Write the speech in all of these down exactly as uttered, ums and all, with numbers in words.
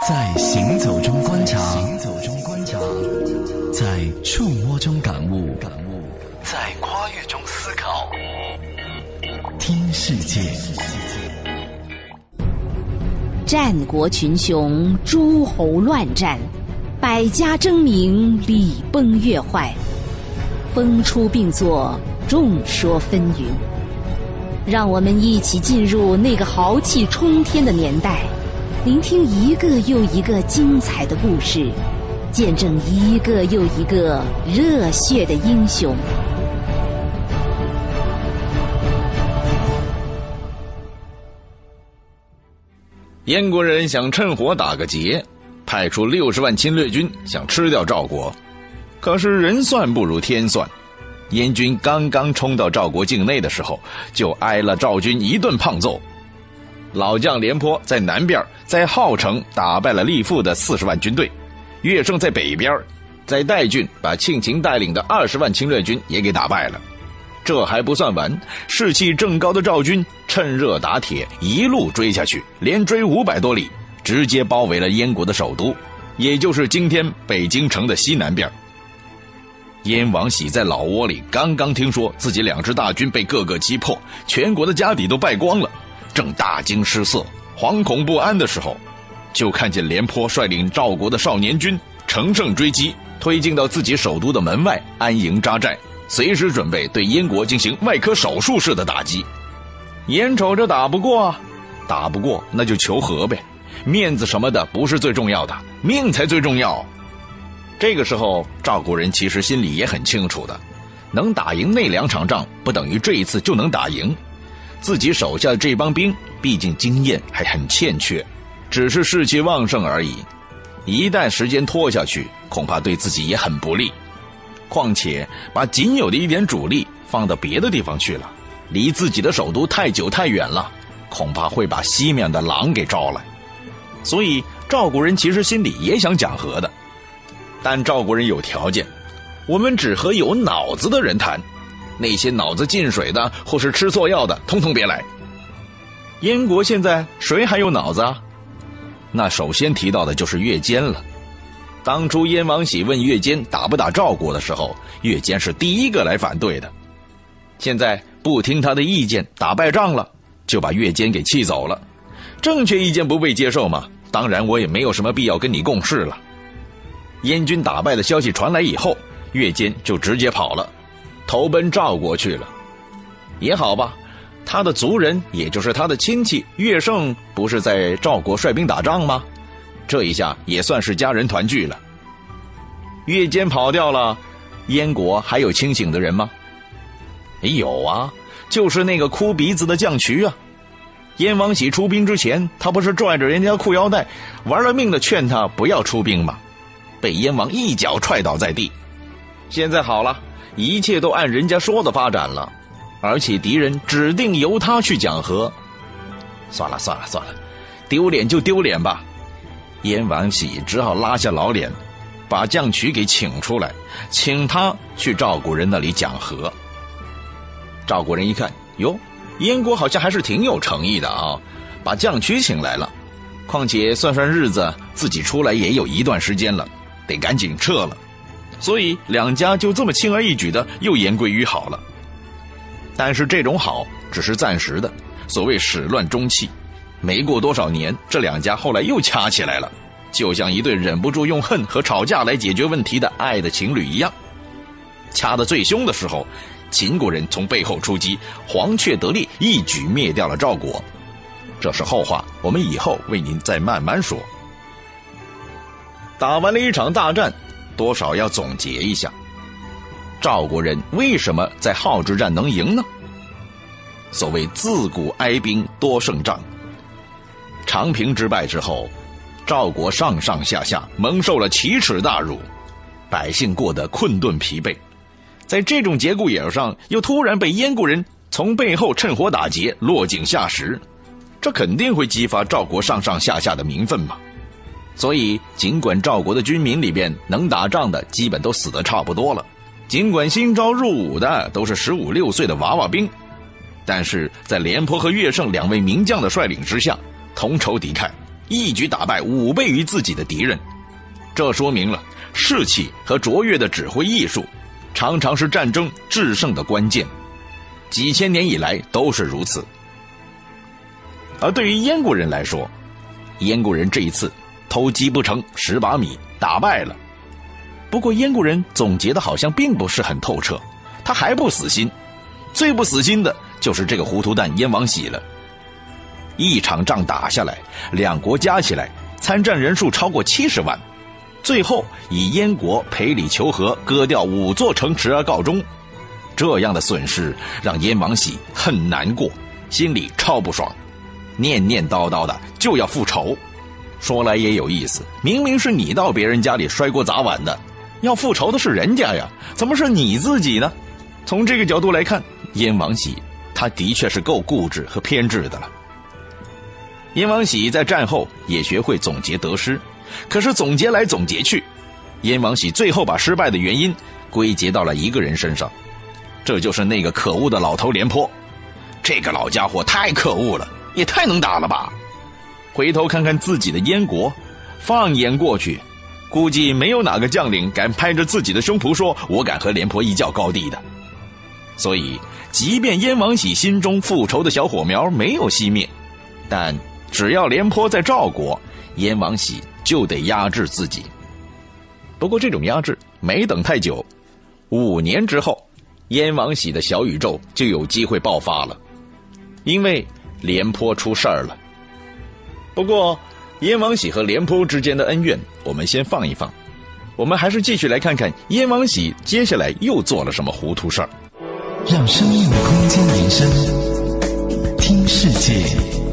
在行走中观察，行走中观察，在触摸中感悟，感悟，在跨越中思考。听世界。 战国群雄，诸侯乱战，百家争鸣，礼崩乐坏，风出并作，众说纷纭。让我们一起进入那个豪气冲天的年代，聆听一个又一个精彩的故事，见证一个又一个热血的英雄。 燕国人想趁火打个劫，派出六十万侵略军想吃掉赵国。可是人算不如天算，燕军刚刚冲到赵国境内的时候，就挨了赵军一顿胖揍。老将廉颇在南边，在郜城打败了厉父的四十万军队，乐胜在北边，在代郡把庆秦带领的二十万侵略军也给打败了。这还不算完，士气正高的赵军趁热打铁，一路追下去，连追五百多里，直接包围了燕国的首都，也就是今天北京城的西南边。燕王喜在老窝里刚刚听说自己两支大军被各个击破，全国的家底都败光了，正大惊失色，惶恐不安的时候，就看见廉颇率领赵国的少年军乘胜追击，推进到自己首都的门外安营扎寨，随时准备对燕国进行外科手术式的打击。眼瞅着打不过啊，打不过那就求和呗，面子什么的不是最重要的，命才最重要。这个时候赵国人其实心里也很清楚的，能打赢那两场仗不等于这一次就能打赢，自己手下的这帮兵毕竟经验还很欠缺，只是士气旺盛而已，一旦时间拖下去，恐怕对自己也很不利。况且把仅有的一点主力放到别的地方去了，离自己的首都太久太远了，恐怕会把西面的狼给招来。所以赵国人其实心里也想讲和的，但赵国人有条件，我们只和有脑子的人谈，那些脑子进水的或是吃错药的通通别来。燕国现在谁还有脑子啊？那首先提到的就是乐坚了。当初燕王喜问乐坚打不打赵国的时候，乐坚是第一个来反对的。现在不听他的意见，打败仗了，就把乐坚给气走了。正确意见不被接受嘛，当然我也没有什么必要跟你共事了。燕军打败的消息传来以后，乐坚就直接跑了，投奔赵国去了。也好吧，他的族人也就是他的亲戚乐胜不是在赵国率兵打仗吗？这一下也算是家人团聚了。乐坚跑掉了，燕国还有清醒的人吗？有啊，就是那个哭鼻子的将渠啊。燕王喜出兵之前，他不是拽着人家裤腰带，玩了命的劝他不要出兵吗？被燕王一脚踹倒在地。现在好了，一切都按人家说的发展了，而且敌人指定由他去讲和。算了算了算了，丢脸就丢脸吧。燕王喜只好拉下老脸，把将渠给请出来，请他去赵国人那里讲和。赵国人一看，哟，燕国好像还是挺有诚意的啊，把将渠请来了。况且算算日子，自己出来也有一段时间了，得赶紧撤了。所以两家就这么轻而易举的又言归于好了。但是这种好只是暂时的，所谓始乱终弃，没过多少年，这两家后来又掐起来了，就像一对忍不住用恨和吵架来解决问题的爱的情侣一样。掐得最凶的时候，秦国人从背后出击，黄雀得猎，一举灭掉了赵国。这是后话，我们以后为您再慢慢说。打完了一场大战，多少要总结一下，赵国人为什么在郜之战能赢呢？所谓自古哀兵多胜仗，长平之败之后，赵国上上下下蒙受了奇耻大辱，百姓过得困顿疲惫，在这种节骨眼上又突然被燕国人从背后趁火打劫，落井下石，这肯定会激发赵国上上下下的民愤嘛。所以尽管赵国的军民里边能打仗的基本都死得差不多了，尽管新招入伍的都是十五六岁的娃娃兵，但是在廉颇和乐胜两位名将的率领之下，同仇敌忾， 一举打败五倍于自己的敌人。这说明了士气和卓越的指挥艺术常常是战争制胜的关键，几千年以来都是如此。而对于燕国人来说，燕国人这一次偷鸡不成蚀把米，打败了。不过燕国人总结的好像并不是很透彻，他还不死心。最不死心的就是这个糊涂蛋燕王喜了。一场仗打下来，两国加起来参战人数超过七十万，最后以燕国赔礼求和，割掉五座城池而告终。这样的损失让燕王喜很难过，心里超不爽，念念叨叨的就要复仇。说来也有意思，明明是你到别人家里摔锅砸碗的，要复仇的是人家呀，怎么是你自己呢？从这个角度来看，燕王喜他的确是够固执和偏执的了。燕王喜在战后也学会总结得失，可是总结来总结去，燕王喜最后把失败的原因归结到了一个人身上，这就是那个可恶的老头廉颇。这个老家伙太可恶了，也太能打了吧。回头看看自己的燕国，放眼过去，估计没有哪个将领敢拍着自己的胸脯说我敢和廉颇一较高低的。所以即便燕王喜心中复仇的小火苗没有熄灭，但只要廉颇在赵国，燕王喜就得压制自己。不过这种压制没等太久，五年之后，燕王喜的小宇宙就有机会爆发了，因为廉颇出事儿了。不过燕王喜和廉颇之间的恩怨我们先放一放，我们还是继续来看看燕王喜接下来又做了什么糊涂事儿。 让生命的空间延伸，听世界。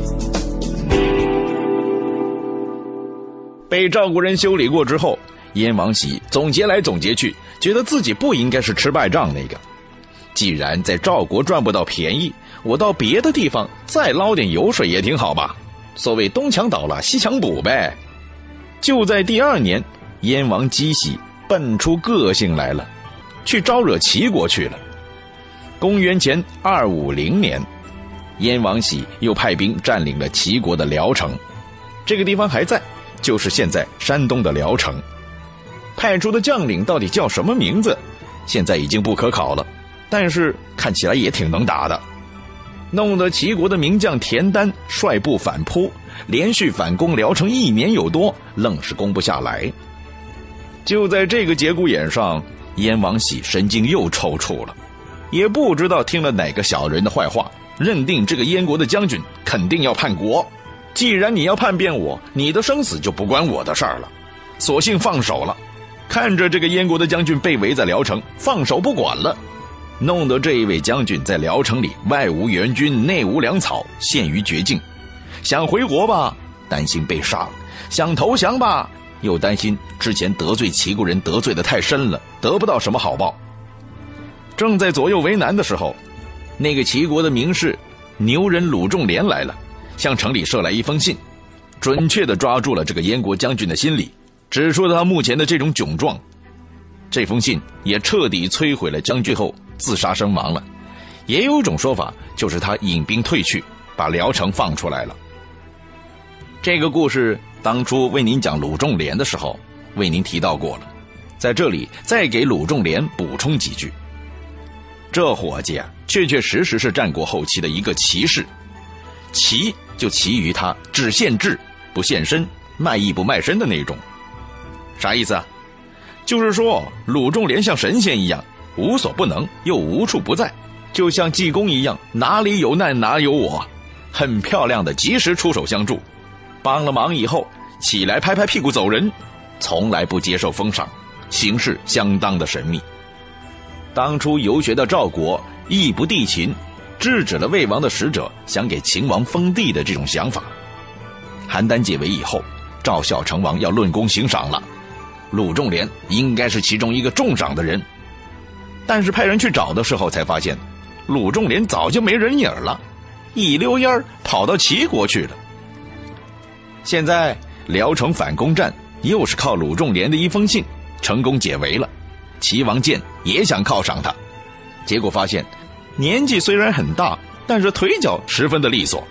被赵国人修理过之后，燕王喜总结来总结去，觉得自己不应该是吃败仗那个。既然在赵国赚不到便宜，我到别的地方再捞点油水也挺好吧。所谓东墙倒了西墙补呗。就在第二年，燕王姬喜笨出个性来了，去招惹齐国去了。公元前二五零年，燕王喜又派兵占领了齐国的聊城，这个地方还在，就是现在山东的聊城。派出的将领到底叫什么名字，现在已经不可考了，但是看起来也挺能打的，弄得齐国的名将田丹率部反扑，连续反攻聊城一年有多，愣是攻不下来。就在这个节骨眼上，燕王喜神经又抽搐了，也不知道听了哪个小人的坏话，认定这个燕国的将军肯定要叛国。既然你要叛变我，你的生死就不关我的事儿了，索性放手了。看着这个燕国的将军被围在聊城，放手不管了，弄得这一位将军在聊城里外无援军，内无粮草，陷于绝境。想回国吧，担心被杀；想投降吧，又担心之前得罪齐国人得罪得太深了，得不到什么好报。正在左右为难的时候，那个齐国的名士牛人鲁仲连来了，向城里射来一封信，准确地抓住了这个燕国将军的心理，指出了他目前的这种窘状。这封信也彻底摧毁了将军后自杀身亡了。也有一种说法，就是他引兵退去，把聊城放出来了。这个故事当初为您讲鲁仲连的时候为您提到过了，在这里再给鲁仲连补充几句。这伙计啊，确确实实是战国后期的一个奇士。奇就奇于他只献智不献身，卖艺不卖身的那种。啥意思啊？就是说鲁仲连像神仙一样，无所不能又无处不在，就像济公一样，哪里有难哪有我，很漂亮的及时出手相助。帮了忙以后起来拍拍屁股走人，从来不接受封赏，行事相当的神秘。当初游学到赵国，义不帝秦，制止了魏王的使者想给秦王封地的这种想法。邯郸解围以后，赵孝成王要论功行赏了，鲁仲连应该是其中一个中赏的人。但是派人去找的时候才发现，鲁仲连早就没人影了，一溜烟儿跑到齐国去了。现在聊城反攻战又是靠鲁仲连的一封信成功解围了，齐王建也想犒赏他，结果发现年纪虽然很大，但是腿脚十分的利索，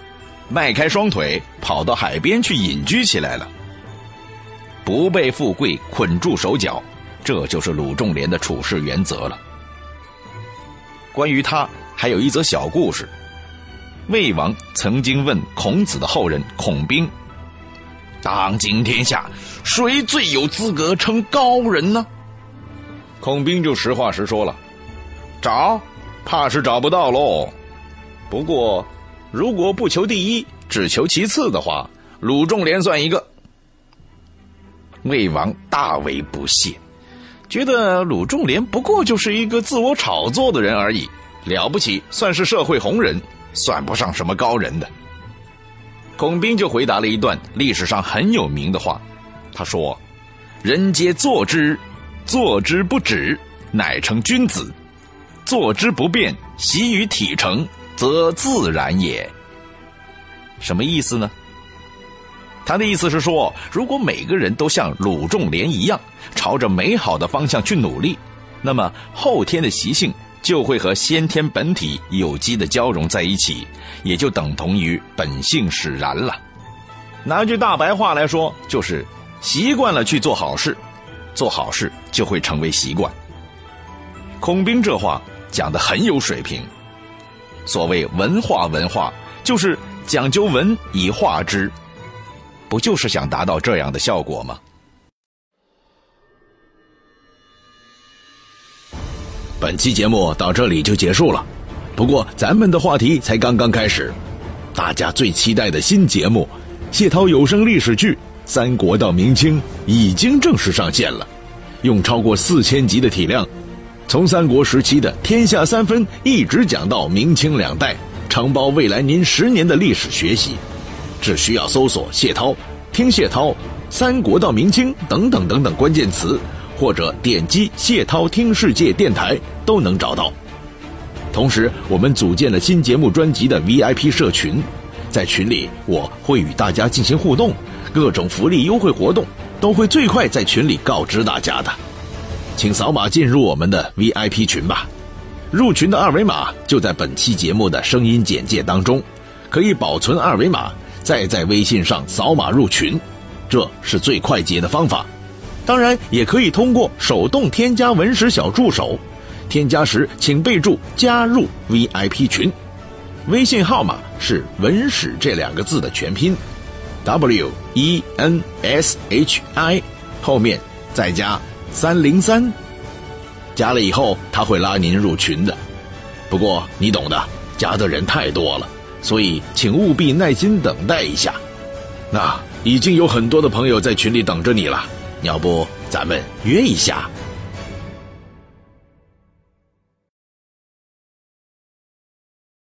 迈开双腿跑到海边去隐居起来了。不被富贵捆住手脚，这就是鲁仲连的处事原则了。关于他还有一则小故事。魏王曾经问孔子的后人孔斌，当今天下谁最有资格称高人呢？孔斌就实话实说了，找怕是找不到喽。不过如果不求第一只求其次的话，鲁仲连算一个。魏王大为不屑，觉得鲁仲连不过就是一个自我炒作的人而已，了不起算是社会红人，算不上什么高人的。孔斌就回答了一段历史上很有名的话，他说，人皆作之，作之不止，乃成君子，作之不变，习于体成，则自然也。什么意思呢？他的意思是说，如果每个人都像鲁仲连一样，朝着美好的方向去努力，那么后天的习性就会和先天本体有机的交融在一起，也就等同于本性使然了。拿句大白话来说，就是习惯了去做好事，做好事就会成为习惯。孔斌这话讲得很有水平。所谓文化文化，就是讲究文以化之，不就是想达到这样的效果吗？ 本期节目到这里就结束了，不过咱们的话题才刚刚开始。大家最期待的新节目谢涛有声历史剧《三国到明清》已经正式上线了，用超过四千集的体量，从三国时期的天下三分一直讲到明清两代，承包未来您十年的历史学习。只需要搜索谢涛、听谢涛、三国到明清等等等等关键词，或者点击谢涛听世界电台都能找到。同时我们组建了新节目专辑的 V I P 社群，在群里我会与大家进行互动，各种福利优惠活动都会最快在群里告知大家的。请扫码进入我们的 V I P 群吧，入群的二维码就在本期节目的声音简介当中，可以保存二维码，再在微信上扫码入群，这是最快捷的方法。当然也可以通过手动添加文史小助手，添加时请备注加入 V I P 群，微信号码是文史这两个字的全拼 W E N S H I 后面再加三零三，加了以后他会拉您入群的。不过你懂的，加的人太多了，所以请务必耐心等待一下。那已经有很多的朋友在群里等着你了，要不咱们约一下